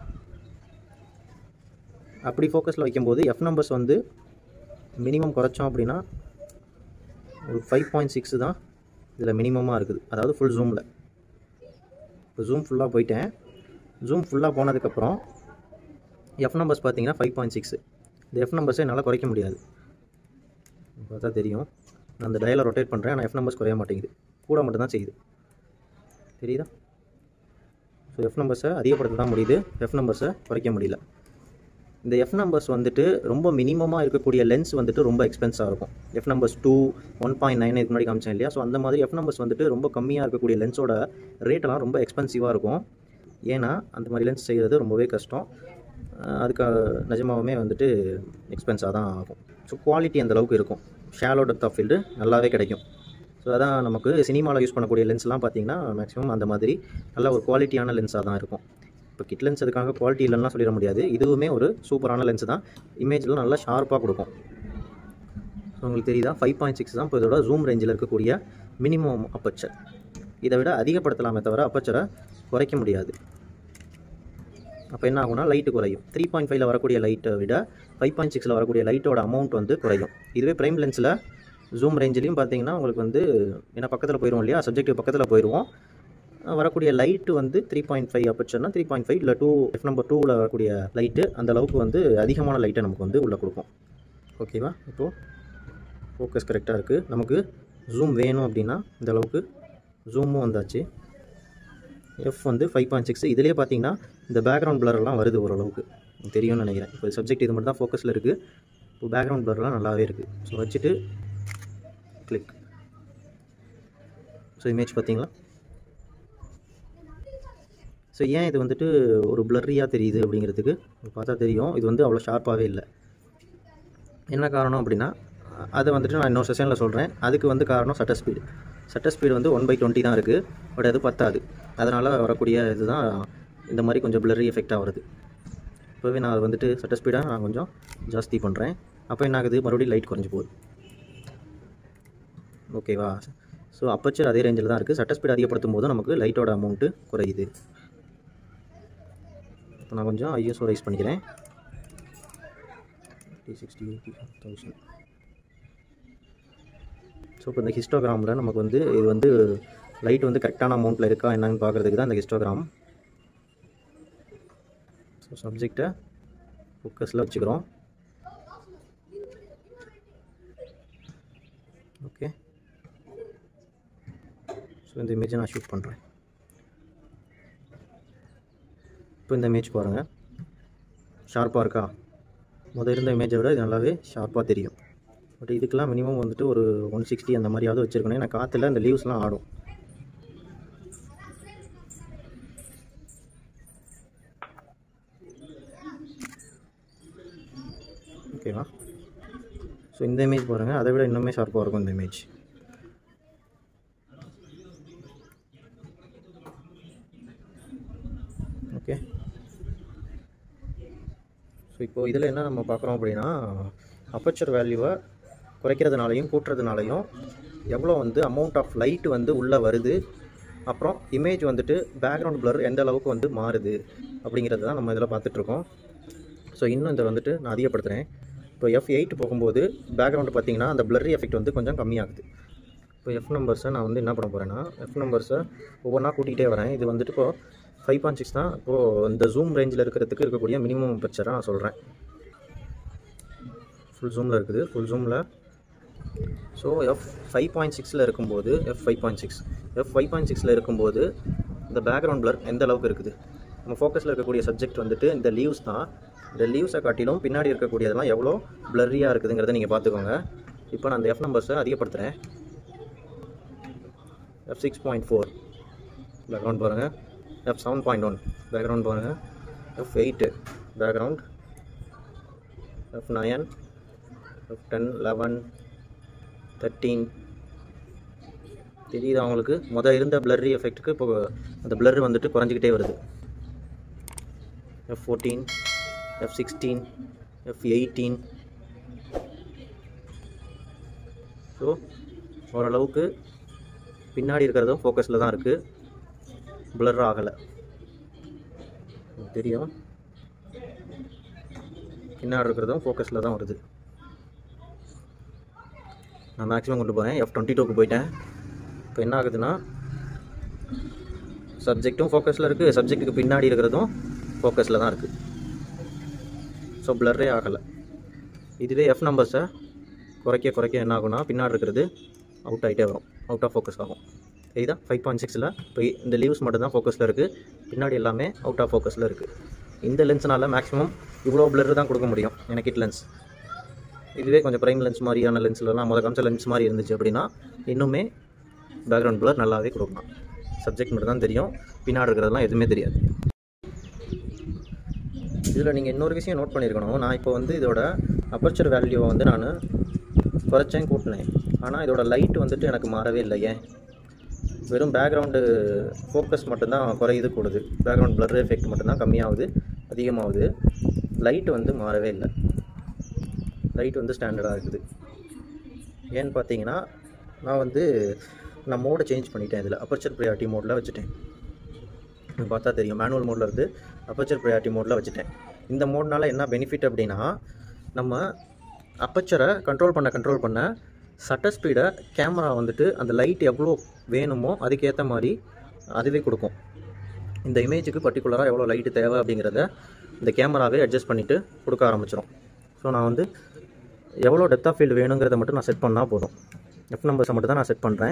அப்படி ஃபோக்கஸில் வைக்கும்போது எஃப் நம்பர்ஸ் வந்து மினிமம் குறைச்சோம் அப்படின்னா ஒரு ஃபைவ் பாயிண்ட் சிக்ஸ் தான் இதில் மினிமமாக இருக்குது. அதாவது ஃபுல் ஜூமில். இப்போ ஜூம் ஃபுல்லாக போயிட்டேன். ஜூம் ஃபுல்லாக போனதுக்கப்புறம் எஃப் நம்பர்ஸ் பார்த்தீங்கன்னா ஃபைவ் பாயிண்ட் சிக்ஸ். இந்த எஃப் நம்பர்ஸை என்னால் குறைக்க முடியாது. பார்த்தா தெரியும். நான் அந்த டயலை ரொட்டேட் பண்ணுறேன், ஆனால் எஃப் நம்பர்ஸ் குறைய மாட்டேங்குது, கூட மட்டும் தான் செய்யுது. தெரியுதா? ஸோ எஃப் நம்பர்ஸை அதிகப்படுத்த தான் முடியுது, எஃப் நம்பர்ஸை குறைக்க முடியல. இந்த எஃப் நம்பர்ஸ் வந்துட்டு ரொம்ப மினிமமாக இருக்கக்கூடிய லென்ஸ் வந்துட்டு ரொம்ப எக்ஸ்பென்ஸாக இருக்கும். F numbers two one point nine இதுக்கு முன்னாடி காமிச்சேன் இல்லையா? ஸோ அந்த மாதிரி எஃப் நம்பர்ஸ் வந்துட்டு ரொம்ப கம்மியாக இருக்கக்கூடிய லென்ஸோட ரேட்டெல்லாம் ரொம்ப எக்ஸ்பென்சிவாக இருக்கும். ஏன்னா அந்த மாதிரி லென்ஸ் செய்கிறது ரொம்பவே கஷ்டம். அதுக்காக நிஜமாகவே வந்துட்டு எக்ஸ்பென்ஸாக தான் ஆகும். ஸோ குவாலிட்டி அந்தளவுக்கு இருக்கும். ஷாலோ டெப்த் ஆஃப் ஃபீல்டு நல்லாவே கிடைக்கும். ஸோ அதான் நமக்கு சினிமாவில் யூஸ் பண்ணக்கூடிய லென்ஸ்லாம் பார்த்தீங்கன்னா மேக்ஸிமம் அந்த மாதிரி நல்ல ஒரு குவாலிட்டியான லென்ஸாக தான் இருக்கும். இப்போ கிட் லென்ஸ் அதுக்காக குவாலிட்டி இல்லைன்னா சொல்லிட முடியாது. இதுவுமே ஒரு சூப்பரான லென்ஸ் தான், இமேஜில் நல்லா ஷார்ப்பாக கொடுக்கும். ஸோ உங்களுக்கு தெரியுதா, ஃபைவ் பாயிண்ட் சிக்ஸ் தான் இப்போ இதோட ஜூம் ரேஞ்சில் இருக்கக்கூடிய மினிமம் அப்பச்சர். இதை விட அதிகப்படுத்தலாமே தவிர அப்பச்சரை குறைக்க முடியாது. அப்போ என்ன ஆகும்னா லைட்டு குறையும். த்ரீ பாயிண்ட் ஃபைவ்ல வரக்கூடிய லைட்டை விட ஃபைவ் பாயிண்ட் சிக்ஸில் வரக்கூடிய லைட்டோட அமௌண்ட் வந்து குறையும். இதுவே ப்ரைம் லென்ஸில் ஜூம் ரேஞ்சிலையும் பார்த்தீங்கன்னா உங்களுக்கு வந்து ஏன்னா பக்கத்தில் போயிடுவோம் இல்லையா, சப்ஜெக்டிவ் பக்கத்தில் போயிடுவோம், வரக்கூடிய லைட்டு வந்து த்ரீ பாயிண்ட் ஃபைவ் அப்பச்சர்னா த்ரீ பாயிண்ட் ஃபைவ் இல்லை டூ எஃப் நம்பர் டூவில் வரக்கூடிய லைட்டு அந்த அளவுக்கு வந்து அதிகமான லைட்டை நமக்கு வந்து உள்ளே கொடுக்கும். ஓகேவா, இப்போது ஃபோக்கஸ் கரெக்டாக இருக்குது. நமக்கு ஜூம் வேணும் அப்படின்னா இந்த அளவுக்கு ஜூமும் வந்தாச்சு. எஃப் வந்து ஃபைவ் பாயிண்ட் சிக்ஸ். இதிலே பார்த்தீங்கன்னா இந்த பேக்ரவுண்ட் பிளர்லாம் வருது ஓரளவுக்கு தெரியும்னு நினைக்கிறேன். இப்போ சப்ஜெக்ட் இது மட்டும் தான் ஃபோக்கஸில் இருக்குது. இப்போ பேக்ரவுண்ட் பிளர்லாம் நல்லாவே இருக்குது. ஸோ வச்சுட்டு கிளிக். ஸோ இமேஜ் பார்த்தீங்களா. ஸோ ஏன் இது வந்துட்டு ஒரு பிளர்ரியாக தெரியுது அப்படிங்கிறதுக்கு பார்த்தா தெரியும், இது வந்து அவ்வளோ ஷார்ப்பாகவே இல்லை. என்ன காரணம் அப்படின்னா அதை வந்துட்டு நான் இன்னொரு செஷனில் சொல்கிறேன். அதுக்கு வந்து காரணம் சட்டர் ஸ்பீடு. சட்டர் ஸ்பீடு வந்து ஒன் பை டுவெண்ட்டி தான் இருக்குது, பட் அது பத்தாது. அதனால் வரக்கூடிய இதுதான் இந்த மாதிரி கொஞ்சம் பிளர்ரி எஃபெக்டாக வருது. இப்போவே நான் வந்துட்டு சட்டர் ஸ்பீடாக நான் கொஞ்சம் ஜாஸ்தி பண்ணுறேன். அப்போ என்ன ஆகுது, மறுபடியும் லைட் குறைஞ்சி போகுது. ஓகேவா. ஸோ அப்பச்சர் அதே ரேஞ்சில் தான் இருக்குது. சட்டர் ஸ்பீடு அதிகப்படுத்தும் போது நமக்கு லைட்டோட அமௌண்ட்டு குறையுது. இப்போ நான் கொஞ்சம் ஐஎஸ்ஓ ரைஸ் பண்ணிக்கிறேன். Sixty thousand. ஸோ இப்போ இந்த ஹிஸ்டோகிராமில் நமக்கு வந்து இது வந்து லைட் வந்து கரெக்டான அமௌண்ட்டில் இருக்கா என்னன்னு பார்க்குறதுக்கு தான் இந்த ஹிஸ்டோகிராம். ஸோ சப்ஜெக்டை ஃபோக்கஸில் வச்சுக்கிறோம். ஓகே, ஸோ இந்த இமேஜை நான் ஷூட் பண்ணுறேன். இப்போ இந்த இமேஜ் பாருங்கள், ஷார்ப்பாக இருக்கா. முதல் இருந்த இமேஜை விட இது நல்லாவே ஷார்ப்பாக தெரியும். பட் இதுக்கெல்லாம் மினிமம் வந்துட்டு ஒரு ஒன் சிக்ஸ்டி அந்த மாதிரியாவது வச்சுருக்கணும். ஏன்னா காற்றுல இந்த லீவ்ஸ்லாம் ஆடும். ஓகேவா. ஸோ இந்த இமேஜ் பாருங்கள், அதை விட இன்னுமே ஷார்ப்பாக இருக்கும் இந்த இமேஜ். ஓகே. ஸோ இப்போது இதில் என்ன நம்ம பார்க்குறோம் அப்படின்னா அப்பச்சர் வேல்யூவை குறைக்கிறதுனாலையும் கூட்டுறதுனாலையும் எவ்வளோ வந்து அமௌண்ட் ஆஃப் லைட் வந்து உள்ளே வருது, அப்புறம் இமேஜ் வந்துட்டு பேக்ரவுண்ட் பிளர் எந்த அளவுக்கு வந்து மாறுது அப்படிங்கிறது தான் நம்ம இதில் பார்த்துட்ருக்கோம். ஸோ இன்னும் இதை வந்துட்டு நான் அதிகப்படுத்துகிறேன். இப்போ எஃப் எயிட் போகும்போது பேக்ரவுண்டு பார்த்திங்கன்னா அந்த பிளர்ரி எஃபெக்ட் வந்து கொஞ்சம் கம்மியாகுது. இப்போ எஃப் நம்பர்ஸை நான் வந்து என்ன பண்ண போகிறேன்னா எஃப் நம்பர்ஸை ஒவ்வொன்றா கூட்டிகிட்டே வரேன். இது வந்துட்டு இப்போது ஃபைவ் பாயிண்ட் சிக்ஸ் தான். இப்போது இந்த ஜூம் ரேஞ்சில் இருக்கிறதுக்கு இருக்கக்கூடிய மினிமம் அப்பச்சரை நான் சொல்கிறேன். ஃபுல் ஜூமில் இருக்குது, ஃபுல் ஜூமில். ஸோ எஃப் ஃபைவ் பாயிண்ட் சிக்ஸில் இருக்கும்போது F five point six F five point சிக்ஸில் இருக்கும்போது இந்த பேக்ரவுண்ட் பிளர் எந்த அளவுக்கு இருக்குது. நம்ம ஃபோக்கஸில் இருக்கக்கூடிய சப்ஜெக்ட் வந்துட்டு இந்த லீவ்ஸ் தான். இந்த லீவ்ஸை காட்டிலும் பின்னாடி இருக்கக்கூடியதெல்லாம் எவ்வளோ பிளர்ரியாக இருக்குதுங்கிறத நீங்கள் பார்த்துக்கோங்க. இப்போ நான் அந்த எஃப் நம்பர்ஸை அதிகப்படுத்துகிறேன். F six point four background பாருங்கள். F seven point one background பாருங்கள். F eight background. F nine, F ten, eleven, thirteen. தெரியுது அவங்களுக்கு முதல் இருந்த பிளர்ரி எஃபெக்ட்டுக்கு இப்போ அந்த பிளர் வந்துட்டு குறைஞ்சிக்கிட்டே வருது. F fourteen, F sixteen, F eighteen. So ஓரளவுக்கு பின்னாடி இருக்கிறதும் ஃபோக்கஸில் தான் இருக்குது, பிளர் ஆகலை. தெரியும், பின்னாடி இருக்கிறதும் ஃபோக்கஸில் தான் வருது. நான் மேக்ஸிமம் கொண்டு போகிறேன். எஃப் டுவெண்ட்டி டூக்கு போயிட்டேன். இப்போ என்ன ஆகுதுன்னா சப்ஜெக்டும் ஃபோக்கஸில் இருக்குது, சப்ஜெக்ட்டுக்கு பின்னாடி இருக்கிறதும் ஃபோக்கஸில் தான் இருக்குது. ஸோ பிளர்ரே ஆகலை. இதுவே எஃப் நம்பர்ஸை குறைக்க குறைக்க என்ன ஆகும்னா பின்னாடி இருக்கிறது அவுட் ஆகிட்டே வரும், அவுட் ஆஃப் ஃபோக்கஸ் ஆகும். இதுதான் ஃபைவ் பாயிண்ட் சிக்ஸில் இப்போ இந்த லீவ்ஸ் மட்டும் தான் ஃபோக்கஸில் இருக்குது, பின்னாடி எல்லாமே அவுட் ஆஃப் ஃபோக்கஸில் இருக்குது. இந்த லென்ஸ்னால் மேக்ஸிமம் இவ்வளோ பிளர் தான் கொடுக்க முடியும் எனக்கு கிட் லென்ஸ். இதுவே கொஞ்சம் ப்ரைம் லென்ஸ் மாதிரியான லென்ஸ்லாம் முதல் காமிச்ச லென்ஸ் மாதிரி இருந்துச்சு அப்படின்னா இன்னுமே பேக்ரவுண்ட் பிளர் நல்லாவே கொடுக்கலாம். சப்ஜெக்ட் மட்டும் தான் தெரியும், பின்னாடி இருக்கிறதெல்லாம் எதுவுமே தெரியாது. இதில் நீங்கள் இன்னொரு விஷயம் நோட் பண்ணியிருக்கணும். நான் இப்போ வந்து இதோட அப்பர்ச்சர் வேல்யூவை வந்து நான் குறைச்சேன் கூட்டினேன், ஆனால் இதோட லைட் வந்துட்டு எனக்கு மாறவே இல்லை. ஏன்? வெறும் பேக்ரவுண்டு ஃபோக்கஸ் மட்டும்தான் குறையுது கூடுது, பேக்ரவுண்ட் பிளர் எஃபெக்ட் மட்டும்தான் கம்மியாகுது அதிகமாகுது, லைட் வந்து மாறவே இல்லை. லைட் வந்து ஸ்டாண்டர்டாக இருக்குது. ஏன்னு பார்த்தீங்கன்னா நான் வந்து நான் மோடை சேஞ்ச் பண்ணிட்டேன். இதில் அப்பர்ச்சர் ப்ரையாரிட்டி மோடில் வச்சுட்டேன். பார்த்தா தெரியும், மேனுவல் மோடில் இருந்து அப்பர்ச்சர் ப்ரையாரிட்டி மோடில் வச்சுட்டேன். இந்த மோட்னால என்ன பெனிஃபிட் அப்படின்னா, நம்ம அப்பர்ச்சரை கண்ட்ரோல் பண்ண கண்ட்ரோல் பண்ண சட்டர் ஸ்பீடை கேமரா வந்துட்டு அந்த லைட் எவ்வளோ வேணுமோ அதுக்கேற்ற மாதிரி அதுவே கொடுக்கும். இந்த இமேஜுக்கு பர்டிகுலராக எவ்வளோ லைட்டு தேவை அப்படிங்கிறத இந்த கேமராவே அட்ஜஸ்ட் பண்ணிவிட்டு கொடுக்க ஆரம்பிச்சிடும். ஸோ நான் வந்து எவ்வளோ டெப்த் ஆஃப் ஃபீல்டு வேணுங்கிறத மட்டும் நான் செட் பண்ணால் போதும். எஃப் நம்பர்ஸை மட்டும் தான் நான் செட் பண்ணுறேன்.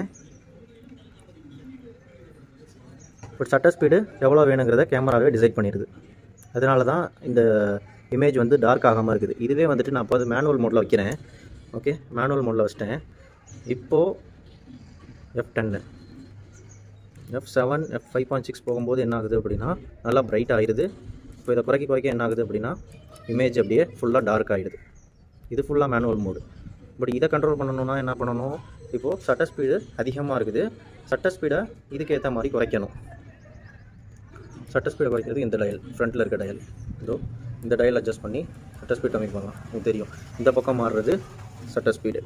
பட் சட்டர் ஸ்பீடு எவ்வளோ வேணுங்கிறத கேமராவே டிசைட் பண்ணிடுது. அதனால தான் இந்த இமேஜ் வந்து டார்க் ஆகாமல் இருக்குது. இதுவே வந்துட்டு நான் இப்போ மேனுவல் மோடில் வைக்கிறேன். ஓகே, மேனுவல் மோடில் வச்சிட்டேன். இப்போது F ten F seven F five point six போகும்போது என்ன ஆகுது அப்படின்னா நல்லா பிரைட் ஆகிடுது. இப்போ இதை குறைக்க குறைக்க என்ன ஆகுது அப்படின்னா இமேஜ் அப்படியே ஃபுல்லாக டார்க் ஆகிடுது. இது ஃபுல்லாக மேனுவல் மோடு. பட் இதை கண்ட்ரோல் பண்ணணுன்னா என்ன பண்ணணும்? இப்போது சட்டர் ஸ்பீடு அதிகமாக இருக்குது, சட்டர் ஸ்பீடை இதுக்கேற்ற மாதிரி குறைக்கணும். சட்டர் ஸ்பீடை குறைக்கிறது இந்த டயல், ஃப்ரண்ட்டில் இருக்க டயல், இதோ இந்த டயல் அட்ஜஸ்ட் பண்ணி சட்டர் ஸ்பீட் கம்மி பண்ணலாம். உங்களுக்கு தெரியும், இந்த பக்கம் மாறுறது சட்டர் ஸ்பீடு.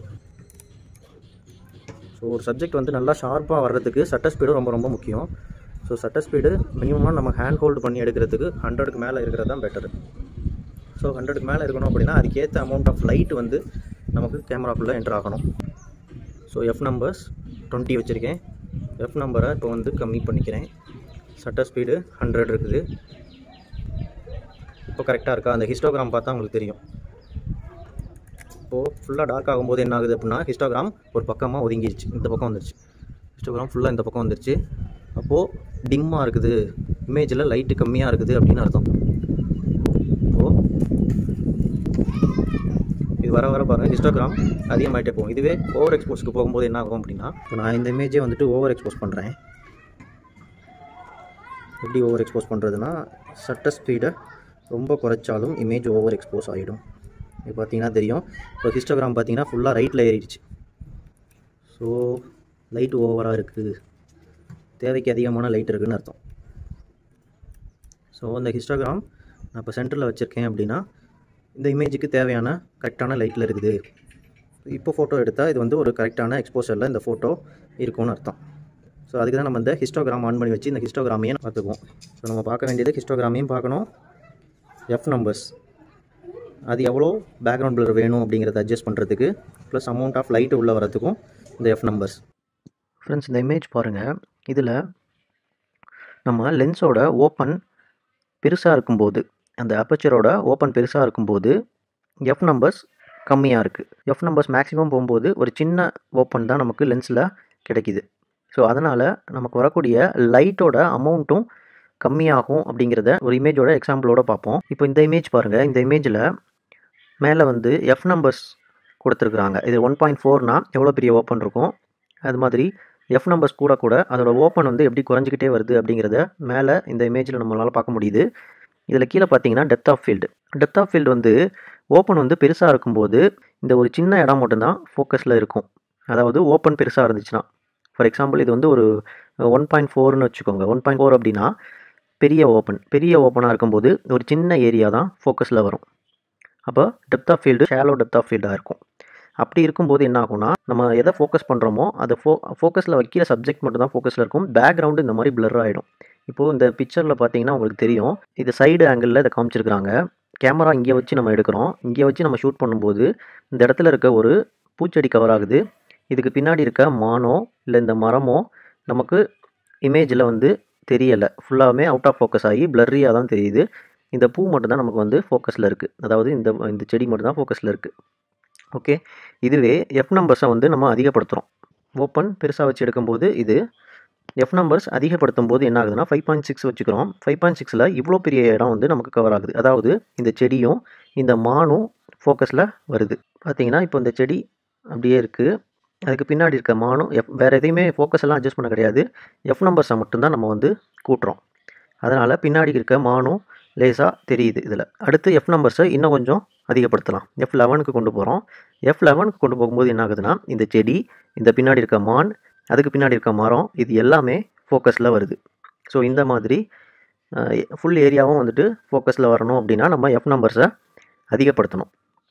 ஸோ ஒரு சப்ஜெக்ட் வந்து நல்லா ஷார்ப்பாக வர்றதுக்கு சட்டர் ஸ்பீடு ரொம்ப ரொம்ப முக்கியம். ஸோ சட்டர் ஸ்பீடு மினிமமாக நம்ம ஹேண்ட் ஹோல்டு பண்ணி எடுக்கிறதுக்கு ஹண்ட்ரடுக்கு மேலே இருக்கிறது தான் பெட்டரு. ஸோ ஹண்ட்ரடுக்கு மேலே இருக்கணும் அப்படின்னா அதுக்கேற்ற அமௌண்ட் ஆஃப் லைட் வந்து நமக்கு கேமராக்குள்ளே என்ட்ரு ஆகணும். ஸோ எஃப் நம்பர்ஸ் டுவெண்ட்டி வச்சுருக்கேன். எஃப் நம்பரை இப்போ வந்து கம்மி பண்ணிக்கிறேன். சட்டர் ஸ்பீடு ஹண்ட்ரட் இருக்குது. இப்போ கரெக்டாக இருக்கா? அந்த ஹிஸ்டோகிராம் பார்த்தா உங்களுக்கு தெரியும். இப்போது ஃபுல்லாக டார்க் ஆகும்போது என்ன ஆகுது அப்படின்னா ஹிஸ்டோகிராம் ஒரு பக்கமாக ஒதுங்கிடுச்சு, இந்த பக்கம் வந்துருச்சு. ஹிஸ்டோகிராம் ஃபுல்லாக இந்த பக்கம் வந்துருச்சு. அப்போது டிம்மாக இருக்குது, இமேஜில் லைட்டு கம்மியாக இருக்குது அப்படின்னு அர்த்தம். இப்போது இது வர வர பாருங்கள் ஹிஸ்டோகிராம் அதிகமாகிட்டே போகும். இதுவே ஓவர் எக்ஸ்போஸ்க்கு போகும்போது என்ன ஆகும் அப்படின்னா, இப்போ நான் இந்த இமேஜே வந்துட்டு ஓவர் எக்ஸ்போஸ் பண்ணுறேன். எப்படி ஓவர் எக்ஸ்போஸ் பண்ணுறதுனா, சட்டர் ஸ்பீடை ரொம்ப குறைச்சாலும் இமேஜ் ஓவர் எக்ஸ்போஸ் ஆகிடும். இப்போ பார்த்தீங்கன்னா தெரியும். இப்போ ஹிஸ்டோகிராம் பார்த்தீங்கன்னா ஃபுல்லாக ரைட்டில் ஏறிடுச்சு. ஸோ லைட் ஓவராக இருக்குது, தேவைக்கு அதிகமான லைட் இருக்குதுன்னு அர்த்தம். ஸோ இந்த ஹிஸ்டோகிராம் நான் இப்போ சென்டரில் வச்சுருக்கேன் அப்படின்னா இந்த இமேஜுக்கு தேவையான கரெக்டான லைட்டில் இருக்குது. இப்போ ஃபோட்டோ எடுத்தால் இது வந்து ஒரு கரெக்டான எக்ஸ்போசரில் இந்த ஃபோட்டோ இருக்கும்னு அர்த்தம். ஸோ அதுக்கு தான் நம்ம இந்த ஹிஸ்டோகிராம் ஆன் பண்ணி வச்சு இந்த ஹிஸ்டோகிராமையும் பார்த்துக்குவோம். ஸோ நம்ம பார்க்க வேண்டியது ஹிஸ்டோகிராமையும் பார்க்கணும், எஃப் நம்பர்ஸ் அது எவ்வளோ பேக்ரவுண்ட் பிளர் வேணும் அப்படிங்கிறத அட்ஜஸ்ட் பண்ணுறதுக்கு, ப்ளஸ் அமௌண்ட் ஆஃப் லைட்டு உள்ளே வரதுக்கும் இந்த எஃப் நம்பர்ஸ். ஃப்ரெண்ட்ஸ், இந்த இமேஜ் பாருங்கள். இதில் நம்ம லென்ஸோட ஓப்பன் பெருசாக இருக்கும்போது, அந்த அப்பச்சரோட ஓப்பன் பெருசாக இருக்கும்போது எஃப் நம்பர்ஸ் கம்மியாக இருக்குது. எஃப் நம்பர்ஸ் மேக்ஸிமம் போகும்போது ஒரு சின்ன ஓப்பன் தான் நமக்கு லென்ஸில் கிடைக்கிது. ஸோ அதனால் நமக்கு வரக்கூடிய லைட்டோட அமௌண்ட்டும் கம்மியாகும் அப்படிங்கிறத ஒரு இமேஜோட எக்ஸாம்பிளோட பார்ப்போம். இப்போ இந்த இமேஜ் பாருங்கள். இந்த இமேஜில் மேலே வந்து எஃப் நம்பர்ஸ் கொடுத்துருக்குறாங்க. இது ஒன் பாயிண்ட் ஃபோர்னா எவ்வளோ பெரிய ஓப்பன் இருக்கும், அது மாதிரி எஃப் நம்பர்ஸ் கூட கூட அதோட ஓப்பன் வந்து எப்படி குறைஞ்சிக்கிட்டே வருது அப்படிங்கிறத மேலே இந்த இமேஜில் நம்மளால் பார்க்க முடியுது. இதில் கீழே பார்த்தீங்கன்னா depth of field. Depth of field வந்து ஓப்பன் வந்து பெருசாக இருக்கும்போது இந்த ஒரு சின்ன இடம் மட்டும்தான் ஃபோக்கஸில் இருக்கும். அதாவது ஓப்பன் பெருசாக இருந்துச்சுன்னா, ஃபார் எக்ஸாம்பிள் இது வந்து ஒரு ஒன் பாயிண்ட் ஃபோர்னு வச்சுக்கோங்க. ஒன் பாயிண்ட் ஃபோர் அப்படின்னா பெரிய ஓப்பன் பெரிய ஓப்பனாக இருக்கும்போது ஒரு சின்ன ஏரியா தான் ஃபோக்கஸில் வரும். அப்போ depth of field shallow depth of ஃபீல்டாக இருக்கும். அப்படி இருக்கும்போது என்ன ஆகும்னா, நம்ம எதை ஃபோக்கஸ் பண்ணுறோமோ அதை ஃபோ ஃபோக்கஸில் வைக்கிற சப்ஜெக்ட் மட்டும் தான் ஃபோக்கஸில் இருக்கும். பேக்ரவுண்டு இந்த மாதிரி பிளர் ஆகிடும். இப்போது இந்த பிக்சரில் பார்த்தீங்கன்னா உங்களுக்கு தெரியும், இது சைடு ஆங்கிளில் இதை காமிச்சிருக்கிறாங்க. கேமரா இங்கே வச்சு நம்ம எடுக்கிறோம். இங்கே வச்சு நம்ம ஷூட் பண்ணும்போது இந்த இடத்துல இருக்க ஒரு பூச்செடி கவர் ஆகுது. இதுக்கு பின்னாடி இருக்க மானோ இல்லை இந்த மரமோ நமக்கு இமேஜில் வந்து தெரியலை. ஃபுல்லாகவே அவுட் ஆஃப் ஃபோக்கஸ் ஆகி பிளர்ரியாக தான் தெரியுது. இந்த பூ மட்டும் தான் நமக்கு வந்து ஃபோக்கஸில் இருக்குது. அதாவது இந்த இந்த செடி மட்டும் தான் ஃபோக்கஸில் இருக்குது. ஓகே, இதுவே எஃப் நம்பர்ஸை வந்து நம்ம அதிகப்படுத்துகிறோம். ஓப்பன் பெருசாக வச்சு எடுக்கும்போது இது எஃப் நம்பர்ஸ் அதிகப்படுத்தும் போது என்ன ஆகுதுன்னா ஃபைவ் பாயிண்ட் சிக்ஸ் வச்சுக்கிறோம். ஃபைவ் பாயிண்ட் சிக்ஸில் இவ்வளோ பெரிய இடம் வந்து நமக்கு கவர் ஆகுது. அதாவது இந்த செடியும் இந்த மானும் ஃபோக்கஸில் வருது. பார்த்தீங்கன்னா இப்போ இந்த செடி அப்படியே இருக்குது, அதுக்கு பின்னாடி இருக்க மானும் எஃப் வேறு எதையுமே ஃபோக்கஸ் எல்லாம் அட்ஜஸ்ட் பண்ண கிடையாது. எஃப் நம்பர்ஸை மட்டும்தான் நம்ம வந்து கூட்டுறோம். அதனால் பின்னாடி இருக்க மானும் லேசாக தெரியுது இதில். அடுத்து எஃப் நம்பர்ஸை இன்னும் கொஞ்சம் அதிகப்படுத்தலாம். எஃப் லெவனுக்கு கொண்டு போகிறோம். எஃப் லெவனுக்கு கொண்டு போகும்போது என்ன ஆகுதுன்னா, இந்த செடி, இந்த பின்னாடி இருக்க மான், அதுக்கு பின்னாடி இருக்க மரம், இது எல்லாமே ஃபோக்கஸில் வருது. ஸோ இந்த மாதிரி ஃபுல் ஏரியாவும் வந்துட்டு ஃபோக்கஸில் வரணும் அப்படின்னா நம்ம எஃப் நம்பர்ஸை அதிகப்படுத்தணும்.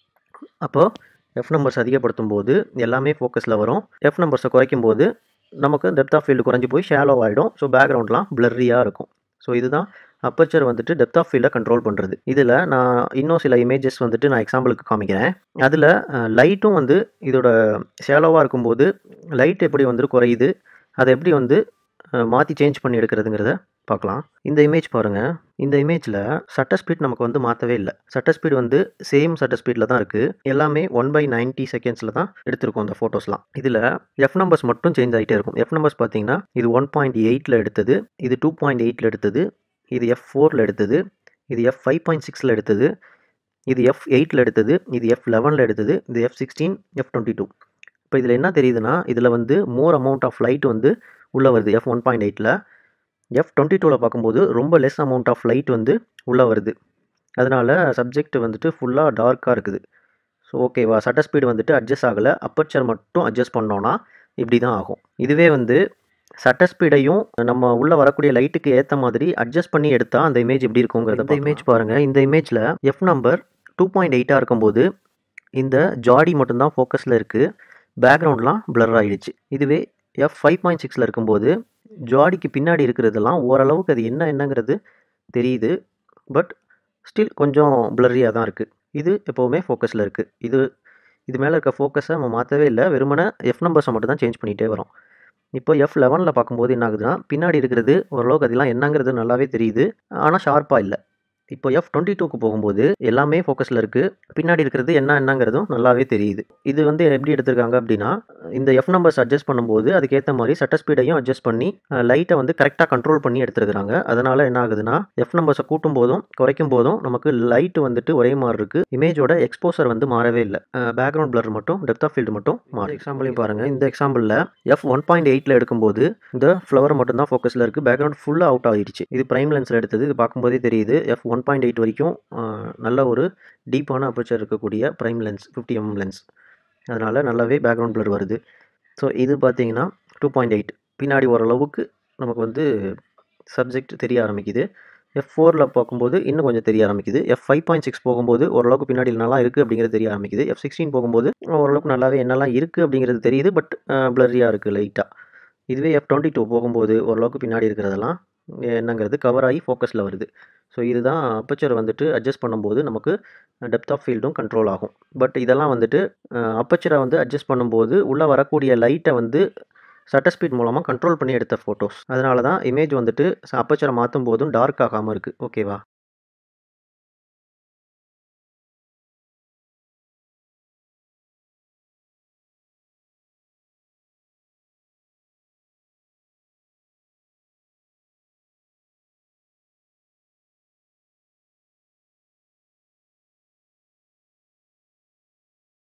அப்போது எஃப் நம்பர்ஸ் அதிகப்படுத்தும் போது எல்லாமே ஃபோக்கஸில் வரும். எஃப் நம்பர்ஸை குறைக்கும் போது நமக்கு டெப்த் ஆஃப் ஃபீல்டு குறைஞ்சி போய் ஷேலோ ஆகிடும். ஸோ பேக்ரவுண்ட்லாம் பிளர்ரியாக இருக்கும். ஸோ இதுதான் அப்பச்சர் வந்துட்டு டெப்த் ஆஃப் ஃபீல்டை கண்ட்ரோல் பண்ணுறது. இதில் நான் இன்னும் சில இமேஜஸ் வந்துட்டு நான் எக்ஸாம்பிளுக்கு காமிக்கிறேன். அதில் லைட்டும் வந்து இதோட ஷேலோவாக இருக்கும்போது லைட் எப்படி வந்துட்டு குறையுது, அதை எப்படி வந்து மாற்றி சேஞ்ச் பண்ணி எடுக்கிறதுங்கிறத பார்க்கலாம். இந்த இமேஜ் பாருங்கள். இந்த இமேஜில் சட்டர் ஸ்பீட் நமக்கு வந்து மாற்றவே இல்லை. சட்டர் ஸ்பீட் வந்து சேம் சட்டர் ஸ்பீடில் தான் இருக்குது. எல்லாமே ஒன் பை நைன்ட்டி செகண்ட்ஸில் தான் எடுத்திருக்கோம் அந்த ஃபோட்டோஸ்லாம். இதில் எஃப் நம்பர்ஸ் மட்டும் சேஞ்ச் ஆகிட்டே இருக்கும். எஃப் நம்பர்ஸ் பார்த்தீங்கன்னா இது ஒன் பாயிண்ட் எயிட்டில் எடுத்தது, இது டூ பாயிண்ட் எயிட்டில் எடுத்தது, இது எஃப் ஃபோரில் எடுத்தது, இது எஃப் ஃபைவ் பாயிண்ட் சிக்ஸில் எடுத்தது, இது எஃப் எயிட்டில் எடுத்தது, இது எஃப் லெவனில் எடுத்தது, இது F sixteen, F twenty two. இப்போ இதில் என்ன தெரியுதுன்னா, இதில் வந்து மோர் அமௌண்ட் ஆஃப் லைட் வந்து உள்ளே வருது எஃப் ஒன் பாயிண்ட் எயிட்டில். எஃப் டுவெண்ட்டி டூவில் பார்க்கும்போது ரொம்ப லெஸ் அமௌண்ட் ஆஃப் லைட் வந்து உள்ளே வருது. அதனால் சப்ஜெக்ட் வந்துட்டு ஃபுல்லாக டார்க்காக இருக்குது. ஸோ ஓகேவா, சட்டர் ஸ்பீடு வந்துட்டு அட்ஜஸ்ட் ஆகலை. அப்பச்சர் மட்டும் அட்ஜஸ்ட் பண்ணோன்னா இப்படி தான் ஆகும். இதுவே வந்து சட்டர் ஸ்பீடையும் நம்ம உள்ளே வரக்கூடிய லைட்டுக்கு ஏற்ற மாதிரி அட்ஜஸ்ட் பண்ணி எடுத்தால் அந்த இமேஜ் எப்படி இருக்குங்கிறத இந்த இமேஜ் பாருங்கள். இந்த இமேஜில் எஃப் நம்பர் டூ பாயிண்ட் எயிட்டாக இருக்கும்போது இந்த ஜாடி மட்டும்தான் ஃபோக்கஸில் இருக்குது. பேக்ரவுண்ட்லாம் பிளர் ஆகிடுச்சு. இதுவே எஃப் ஃபைவ் பாயிண்ட் சிக்ஸில் இருக்கும்போது ஜாடிக்கு பின்னாடி இருக்கிறதெல்லாம் ஓரளவுக்கு அது என்ன என்னங்கிறது தெரியுது. பட் ஸ்டில் கொஞ்சம் பிளரியாக தான் இருக்குது. இது எப்போவுமே ஃபோக்கஸில் இருக்குது. இது இது மேலே இருக்க ஃபோக்கஸை நம்ம மாற்றவே இல்லை. வெறுமனே எஃப் நம்பர்ஸை மட்டும் தான் சேஞ்ச் பண்ணிகிட்டே வரோம். இப்போ எஃப் லெவனில் பார்க்கும்போது என்ன ஆகுதுன்னா, பின்னாடி இருக்கிறது ஓரளவுக்கு அதெல்லாம் என்னங்கிறது நல்லாவே தெரியுது. ஆனால் ஷார்ப்பாக இல்லை. இப்போ எஃப் டுவெண்ட்டி டூக்கு போகும்போது எல்லாமே ஃபோக்கஸில் இருக்குது. பின்னாடி இருக்கிறது என்ன என்னங்கிறதும் நல்லாவே தெரியுது. இது வந்து எப்படி எடுத்திருக்காங்க அப்படின்னா, இந்த எஃப் நம்பர்ஸ் அட்ஜஸ்ட் பண்ணும்போது அதுக்கேற்ற மாதிரி சட்டர் ஸ்பீடையும் அட்ஜஸ்ட் பண்ணி லைட்டை வந்து கரெக்டாக கண்ட்ரோல் பண்ணி எடுத்துருக்காங்க. அதனால் என்ன ஆகுதுன்னா, எஃப் நம்பர்ஸை கூட்டும் போதும் குறைக்கும் போதும் நமக்கு லைட் வந்துட்டு ஒரே மாதிரி இருக்குது. இமேஜோட எக்ஸ்போசர் வந்து மாறவே இல்லை. பேக்ரவுண்ட் பிளர் மட்டும், டெப்த் ஆஃப் ஃபீல்டு மட்டும் மாறும். எக்ஸாம்பிளையும் பாருங்கள். இந்த எக்ஸாம்பிளில் எஃப் ஒன் பாயிண்ட் எயிட்டில் எடுக்கும்போது இந்த ஃப்ளவர் மட்டும் தான் ஃபோக்கஸில் இருக்குது. பேக்ரவுண்ட் ஃபுல்லாக அவுட் ஆகிடுச்சு. இது ப்ரைம் லென்ஸில் எடுத்தது. இது பார்க்கும்போதே தெரியுது. எஃப் ஒன் பாயிண்ட் எயிட் வரைக்கும் நல்ல ஒரு டீப்பான அப்பச்சர் இருக்கக்கூடிய prime lens, fifty MM lens. அதனால் நல்லாவே பேக்ரவுண்ட் பிளர் வருது. ஸோ இது பார்த்தீங்கன்னா டூ பாயிண்ட் எயிட். பின்னாடி ஓரளவுக்கு நமக்கு வந்து சப்ஜெக்ட் தெரிய ஆரம்பிக்குது. எஃப் ஃபோரில் பார்க்கும்போது இன்னும் கொஞ்சம் தெரிய ஆரம்பிக்குது. எஃப் ஃபைவ் பாயிண்ட் சிக்ஸ் போகும்போது ஓரளவுக்கு பின்னாடி நல்லா இருக்குது அப்படிங்கிறது தெரிய ஆரம்பிக்குது. எஃப் சிக்ஸ்டீன் போகும்போது ஓரளவுக்கு நல்லாவே என்னெல்லாம் இருக்குது அப்படிங்கிறது தெரியுது. பட் பிளரியாக இருக்குது லைட்டாக. இதுவே எஃப் டுவெண்ட்டி டூ போகும்போது ஓரளவுக்கு பின்னாடி இருக்கிறதெல்லாம் என்னங்கிறது கவர் ஆகி ஃபோக்கஸில் வருது. ஸோ இதுதான் அப்பச்சர் வந்துட்டு அட்ஜஸ்ட் பண்ணும்போது நமக்கு டெப்த் ஆஃப் ஃபீல்டும் கண்ட்ரோல் ஆகும். பட் இதெல்லாம் வந்துட்டு அப்பச்சரை வந்து அட்ஜஸ்ட் பண்ணும்போது உள்ளே வரக்கூடிய லைட்டை வந்து சட்டர் ஸ்பீட் மூலமாக கண்ட்ரோல் பண்ணி எடுத்த ஃபோட்டோஸ். அதனால தான் இமேஜ் வந்துட்டு அப்பச்சரை மாற்றும் போதும் டார்க் ஆகாமல் இருக்குது. ஓகேவா.